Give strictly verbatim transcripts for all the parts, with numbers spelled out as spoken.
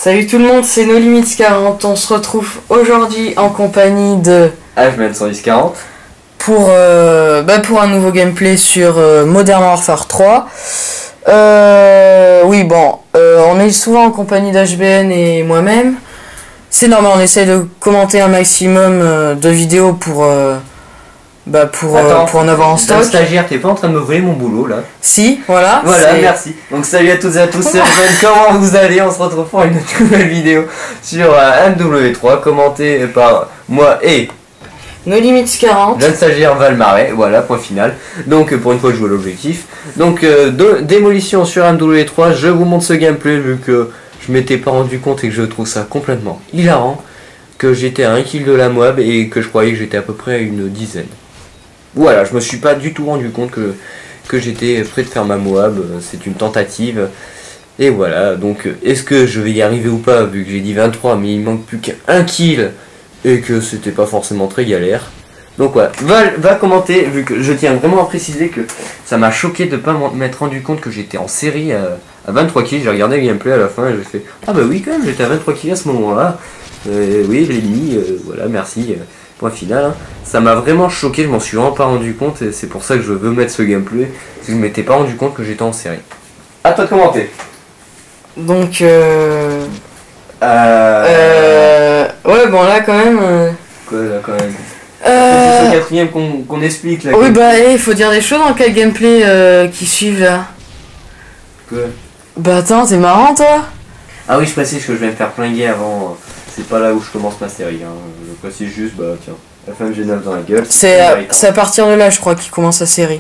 Salut tout le monde, c'est No Limits quarante. On se retrouve aujourd'hui en compagnie de H M cent dix quarante pour, euh, bah pour un nouveau gameplay sur euh, Modern Warfare trois. Euh, oui, bon, euh, on est souvent en compagnie d'H B N et moi-même. C'est normal, on essaie de commenter un maximum euh, de vidéos pour, euh, bah pour, Attends, euh, pour en avoir en stock. Stagiaire, t'es pas en train de me voler mon boulot là? Si, voilà. Voilà, merci. Donc salut à toutes et à tous, c'est Ruben. Comment vous allez? On se retrouve pour une nouvelle vidéo sur euh, M W trois, commentée par moi et No Limits quarante. jeune stagiaire Valmarais, voilà, point final. Donc euh, pour une fois je joue à l'objectif. Donc euh, de, démolition sur M W trois, je vous montre ce gameplay vu que je m'étais pas rendu compte et que je trouve ça complètement hilarant. Que j'étais à un kill de la Moab et que je croyais que j'étais à peu près à une dizaine. Voilà, je me suis pas du tout rendu compte que, que j'étais prêt de faire ma Moab, c'est une tentative. Et voilà, donc est-ce que je vais y arriver ou pas, vu que j'ai dit vingt-trois, mais il manque plus qu'un kill, et que c'était pas forcément très galère. Donc voilà, va, va commenter, vu que je tiens vraiment à préciser que ça m'a choqué de pas m'être rendu compte que j'étais en série à, à vingt-trois kills. J'ai regardé le gameplay à la fin et j'ai fait « Ah bah oui quand même, j'étais à vingt-trois kills à ce moment-là. Euh, oui, je l'ai mis, euh, voilà, merci. » Point final, hein. Ça m'a vraiment choqué, je m'en suis vraiment pas rendu compte et c'est pour ça que je veux mettre ce gameplay, parce que je m'étais pas rendu compte que j'étais en série. À toi de commenter. Donc euh... Euh... euh... Ouais, bon là quand même... Euh... Quoi là quand même Euh... C'est le quatrième qu'on qu'on explique là. Oui bah il faut dire des choses dans quel gameplay euh, qui suivent là. Quoi? Bah attends, t'es marrant toi? Ah oui, je précise que je vais me faire plinguer avant. C'est pas là où je commence ma série. Hein. Je précise juste, bah tiens, F M G neuf dans la gueule. C'est à, à partir de là je crois qu'il commence la série.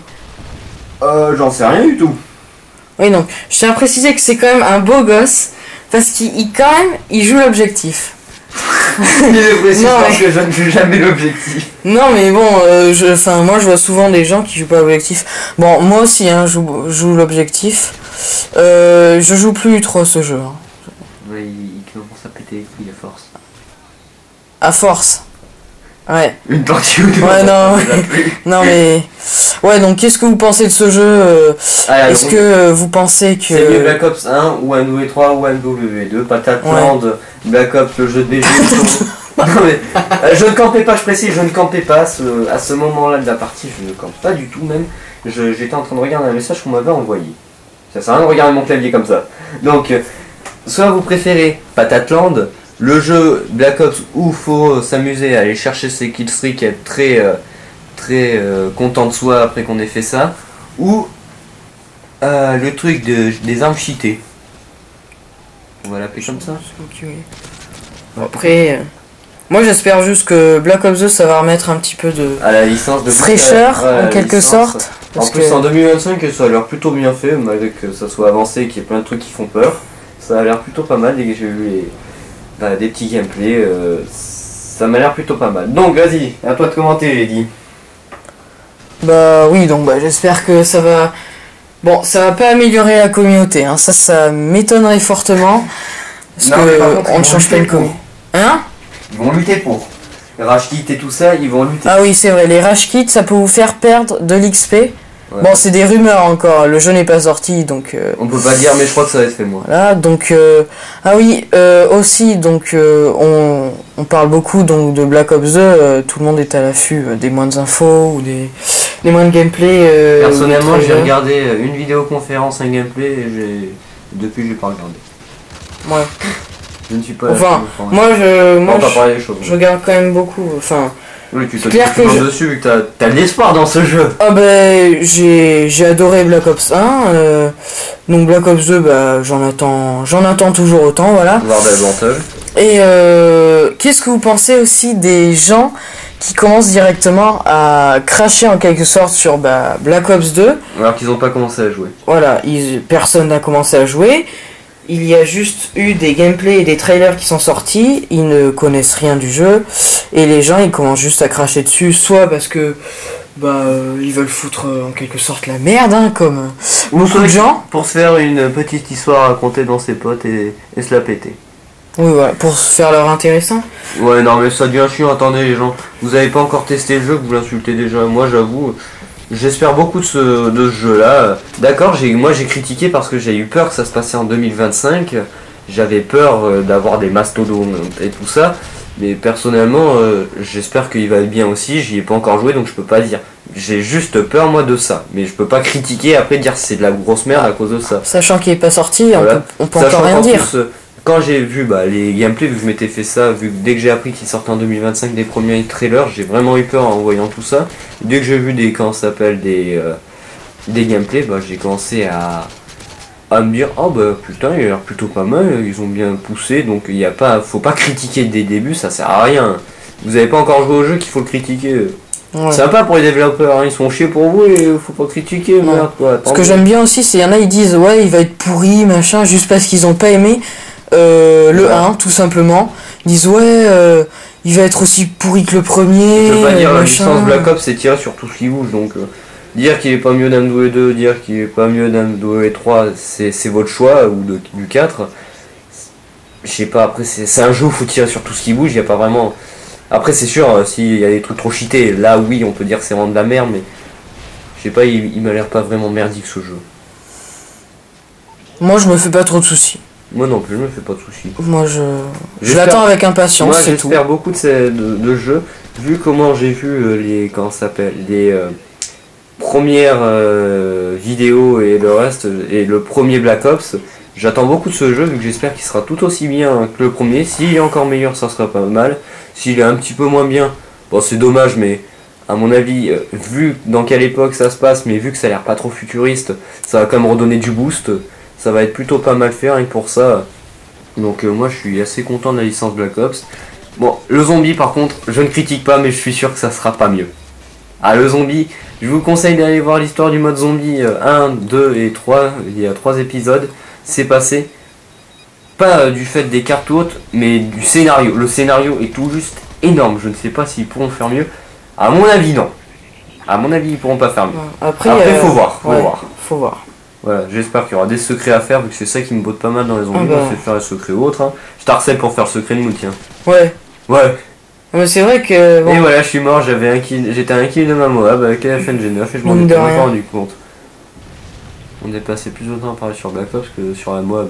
Euh, j'en sais rien du tout. Oui donc, je tiens à préciser que c'est quand même un beau gosse, parce qu'il il, quand même, il joue l'objectif. Je précise Non, parce mais... que je ne joue jamais l'objectif. Non mais bon, euh, je, enfin moi je vois souvent des gens qui jouent pas l'objectif. Bon moi aussi hein, je joue, joue l'objectif. Euh, je joue plus trop ce jeu. Hein. Ouais, il, il commence à péter les couilles à force. À force. Ouais. Une partie ou deux. Ouais non. Non mais. Ouais donc qu'est-ce que vous pensez de ce jeu euh, ah, Est-ce que euh, vous pensez que. C'est mieux Black Ops un ou M W trois ou M W deux, Patatland, ouais. Black Ops, le jeu de B G. Non mais euh, je ne campais pas, je précise, je ne campais pas ce, à ce moment-là de la partie, je ne campe pas du tout même. J'étais en train de regarder un message qu'on m'avait envoyé. Ça sert à rien de regarder mon clavier comme ça. Donc, euh, soit vous préférez Patatland, le jeu Black Ops où il faut s'amuser à aller chercher ses killstreaks et être très, euh, très euh, content de soi après qu'on ait fait ça, ou euh, le truc de, des armes cheatées. On va l'appeler comme ça. Okay. Bon, après, euh, moi j'espère juste que Black Ops deux ça va remettre un petit peu de, à la licence de fraîcheur ouais, en quelque licence. sorte. En plus que... en deux mille vingt-cinq ça a l'air plutôt bien fait, malgré que ça soit avancé et qu'il y ait plein de trucs qui font peur. Ça a l'air plutôt pas mal, dès que j'ai vu les... bah, des petits gameplays, euh, ça m'a l'air plutôt pas mal. Donc vas-y, à toi de commenter, j'ai dit. Bah oui, donc bah, j'espère que ça va... Bon, ça va pas améliorer la communauté, hein. ça, ça m'étonnerait fortement. Parce non, que contre, on ne change pas une communauté. Hein? Ils vont lutter pour. Les rage kits et tout ça, ils vont lutter. Ah oui, c'est vrai, les rage kits, ça peut vous faire perdre de l'X P. Ouais. Bon, c'est des rumeurs encore, le jeu n'est pas sorti, donc... Euh, on peut pas dire, mais je crois que ça va être fait, moi. Voilà, donc... Euh, ah oui, euh, aussi, donc, euh, on, on parle beaucoup donc, de Black Ops deux, euh, tout le monde est à l'affût euh, des moindres infos ou des, des moindres gameplay. Euh, Personnellement, j'ai regardé une vidéoconférence, un gameplay, et j'ai... depuis, j'ai pas regardé. Ouais. Je ne suis pas... Enfin, moi, je... Moi, on je, parler des choses, je regarde quand même beaucoup, enfin... Oui, tu te que je... dessus, vu que t'as t'as de l'espoir dans ce jeu. Ah ben, j'ai j'ai adoré Black Ops un, euh, donc Black Ops deux, bah, j'en attends j'en attends toujours autant, voilà. Voir davantage. Et euh, qu'est-ce que vous pensez aussi des gens qui commencent directement à cracher en quelque sorte sur bah, Black Ops deux? Alors qu'ils n'ont pas commencé à jouer. Voilà, ils, personne n'a commencé à jouer. Il y a juste eu des gameplays et des trailers qui sont sortis, ils ne connaissent rien du jeu, et les gens ils commencent juste à cracher dessus, soit parce que bah euh, ils veulent foutre euh, en quelque sorte la merde, hein, comme euh, beaucoup de gens. Pour se faire une petite histoire à raconter dans ses potes et, et se la péter. Oui voilà, pour se faire leur intéressant. Ouais non mais ça devient chiant, attendez les gens, vous avez pas encore testé le jeu, que vous l'insultez déjà, moi j'avoue... J'espère beaucoup de ce, de ce jeu là. D'accord, moi j'ai critiqué parce que j'ai eu peur que ça se passait en deux mille vingt-cinq j'avais peur euh, d'avoir des mastodons et tout ça. Mais personnellement, euh, j'espère qu'il va bien aussi. J'y ai pas encore joué, donc je peux pas dire. J'ai juste peur moi de ça, mais je peux pas critiquer après dire c'est de la grosse merde à cause de ça. Sachant qu'il est pas sorti, Voilà. on peut, on peut Sachant encore rien qu'en dire. plus, euh, quand j'ai vu bah, les gameplays, vu que je m'étais fait ça, vu que dès que j'ai appris qu'ils sortaient en deux mille vingt-cinq des premiers trailers, j'ai vraiment eu peur en voyant tout ça. Dès que j'ai vu des, comment ça s'appelle, des, euh, des gameplays, bah, j'ai commencé à, à me dire oh bah putain il a l'air plutôt pas mal, ils ont bien poussé, donc il y a pas, faut pas critiquer dès le début, ça sert à rien. Vous avez pas encore joué au jeu qu'il faut le critiquer. Ouais. C'est sympa pour les développeurs, hein. Ils sont chiés pour vous et faut pas critiquer, Non. merde quoi. Ce que j'aime bien aussi, c'est y en a ils disent ouais il va être pourri machin juste parce qu'ils ont pas aimé euh, le Ouais. un tout simplement. Ils disent ouais euh, il va être aussi pourri que le premier. Je veux pas dire euh, la machin. licence Black Ops c'est tiré sur tout ce qui bouge, donc euh, dire qu'il est pas mieux d'M deux deux, dire qu'il est pas mieux d'M deux trois, c'est c'est votre choix, ou de, du quatre. Je sais pas, après c'est c'est un jeu où faut tirer sur tout ce qui bouge, il y a pas vraiment... Après c'est sûr, euh, s'il y a des trucs trop cheatés, là oui on peut dire que c'est vraiment de la merde, mais je sais pas, il, il m'a l'air pas vraiment merdique ce jeu. Moi je me fais pas trop de soucis. Moi non plus, je me fais pas de soucis. Moi je je J'espère- l'attends avec impatience, Moi c'est tout. j'espère beaucoup de, ces, de, de jeux, vu comment j'ai vu euh, les, comment ça s'appelle, les euh, premières euh, vidéos et le reste, et le premier Black Ops, j'attends beaucoup de ce jeu, vu que j'espère qu'il sera tout aussi bien que le premier. S'il est encore meilleur, ça sera pas mal. S'il est un petit peu moins bien, bon c'est dommage, mais à mon avis, euh, vu dans quelle époque ça se passe, mais vu que ça a l'air pas trop futuriste, ça va quand même redonner du boost. Ça va être plutôt pas mal fait, rien que pour ça. Donc euh, moi je suis assez content de la licence Black Ops. Bon, le zombie par contre, je ne critique pas, mais je suis sûr que ça sera pas mieux. Ah, le zombie, je vous conseille d'aller voir l'histoire du mode zombie euh, un, deux et trois. Il y a trois épisodes. C'est passé. Pas euh, du fait des cartes hautes, mais du scénario. Le scénario est tout juste énorme. Je ne sais pas s'ils pourront faire mieux. À mon avis, non. À mon avis, ils pourront pas faire mieux. Après, Après, euh, faut voir, faut ouais, voir. faut voir. Voilà, j'espère qu'il y aura des secrets à faire, vu que c'est ça qui me botte pas mal dans les zombies, Ah bah. c'est de faire les secrets ou autres. Hein. Je t'harcèle pour faire secret de nous, tiens. Ouais. Ouais. Mais c'est vrai que bon, Et voilà, je suis mort, j'avais un kill, j'étais à un kill de ma Moab avec la F N G neuf et je m'en Mine de étais même rien. pas rendu compte. On est passé plus de temps à parler sur Black Ops que sur la Moab.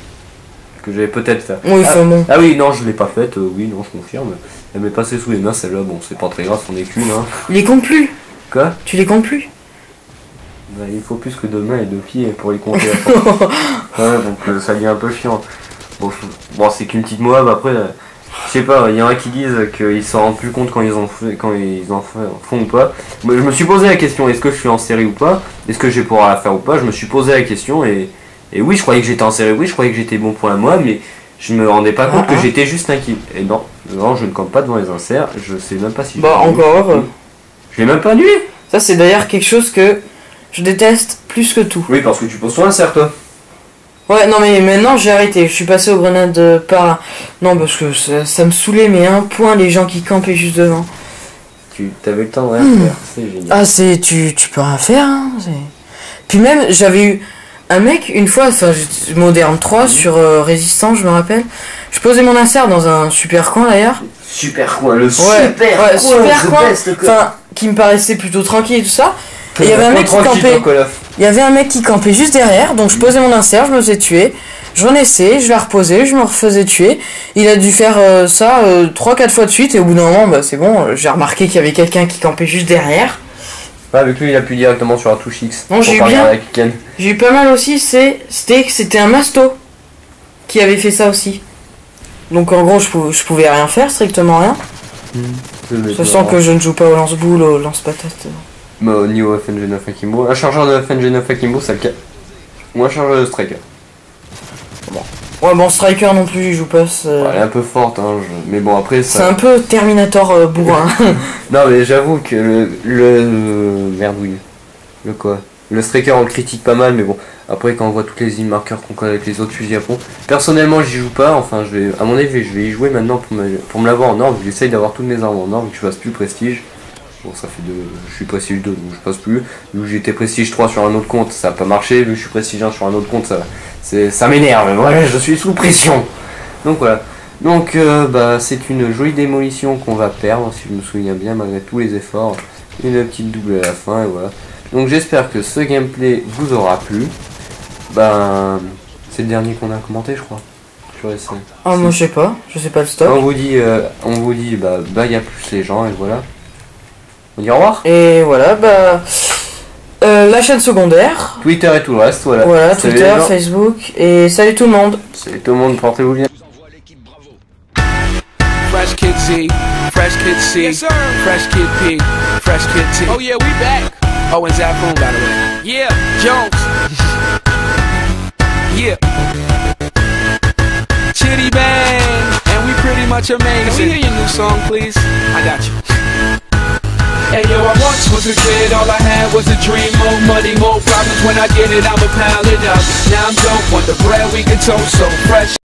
Que j'avais peut-être fait. oui, ah, enfin bon. ah oui, non, je l'ai pas faite, euh, oui, non, je confirme. Elle m'est passée sous les mains, celle-là, bon, c'est pas très grave, on est qu'une, hein. Il les compte plus. Quoi? Tu les comptes plus. Bah, il faut plus que deux mains et deux pieds pour les compter. après. Ouais, donc euh, ça devient un peu chiant. Bon, je- bon c'est qu'une petite Moab, après, euh, je sais pas, il y en a qui disent qu'ils s'en rendent plus compte quand ils en, fait, quand ils en fa- font ou pas. Moi, je me suis posé la question, est-ce que je suis en série ou pas? Est-ce que je vais pouvoir la faire ou pas? Je me suis posé la question et, et oui, je croyais que j'étais en série, oui, je croyais que j'étais bon pour la Moab, mais je me rendais pas compte Ah, que ah. j'étais juste un kill. Et non, non, je ne compte pas devant les inserts, je sais même pas si je Bah l'ai encore annulé. heureux. Je l'ai même pas annulé. Ça c'est d'ailleurs quelque chose que je déteste plus que tout. Oui, parce que tu poses ton insert, toi. Ouais, non mais maintenant j'ai arrêté. Je suis passé aux grenades euh, par. Non parce que ça, ça me saoulait mais un point les gens qui campaient juste devant. Tu avais le temps de rien Hmm. faire, c'est génial. Ah c'est tu tu peux rien faire. Hein, c'est- Puis même j'avais eu un mec une fois, enfin j'étais- Modern trois sur euh, Résistance je me rappelle. Je posais mon insert dans un super coin d'ailleurs. Super coin, le Ouais, super ouais, coin, super the coin. best coin. Enfin qui me paraissait plutôt tranquille et tout ça. Et il y avait un mec qui Tranquille, campait. dans Call of. Il y avait un mec qui campait juste derrière, donc je posais mon insert, je me faisais tuer, je renaissais, je la reposais, je me refaisais tuer. Il a dû faire euh, ça trois quatre fois de suite et au bout d'un moment, bah, c'est bon, euh, j'ai remarqué qu'il y avait quelqu'un qui campait juste derrière. Ouais, avec lui, il appuie directement sur la touche X. Non, pour j'ai eu parler bien. avec Ken. J'ai eu pas mal aussi, c'est c'était que c'était un masto qui avait fait ça aussi. Donc en gros, je pouvais, je pouvais rien faire, strictement rien. Sachant que je ne joue pas au lance-boule, au lance-patate. Mais au niveau F N G neuf Akimbo, un chargeur de F N G neuf Akimbo, ça le cas. Ou un chargeur de Striker. Ouais, bon, Striker non plus, j'y joue pas. c'est- Ouais, elle est un peu forte, hein. je- Mais bon, après, C'est ça. un peu Terminator euh, bourrin. Non, mais j'avoue que le. le... Merde, oui. Le quoi? Le Striker, on le critique pas mal, mais bon. Après, quand on voit toutes les îles marqueurs qu'on connaît avec les autres fusils à pompe. Personnellement, j'y joue pas. Enfin, je vais. À mon avis, je vais y jouer maintenant pour me, pour me l'avoir en or. J'essaye d'avoir toutes mes armes en or, vu que je passe plus prestige. Bon, ça fait deux. Je suis prestige deux, donc je passe plus. Vu que j'étais prestige trois sur un autre compte, ça a pas marché. Vu que je suis prestige un sur un autre compte, ça. C'est, ça m'énerve. Voilà, je suis sous pression. Donc voilà. Donc, euh, bah, c'est une jolie démolition qu'on va perdre, si je me souviens bien, malgré tous les efforts. Une petite double à la fin, et voilà. Donc, j'espère que ce gameplay vous aura plu. Ben, c'est le dernier qu'on a commenté, je crois. J'aurais essayé. Ah, moi je sais pas, je sais pas le stop. On vous dit, euh, on vous dit, bah, bah, y a plus les gens, et voilà. On dit au revoir. Et voilà, bah. Euh, la chaîne secondaire. Twitter et tout le reste, voilà. Voilà, Salut Twitter, les gens. Facebook. Et salut tout le monde. Salut tout le monde, portez-vous bien. Fresh Kid Z, Fresh Kid C, yes, Fresh Kid P, Fresh Kid T. Oh yeah, we back. Oh, and Zafoon, by the way. Yeah, Jones. Yeah. Chitty Bang, and we pretty much amazing. Can we hear your new song, please? I got you. Hey yo, I once was a kid, all I had was a dream. More money, more problems, when I get it, I'ma pile it up. Now I'm dope, want the bread we can toast, so fresh.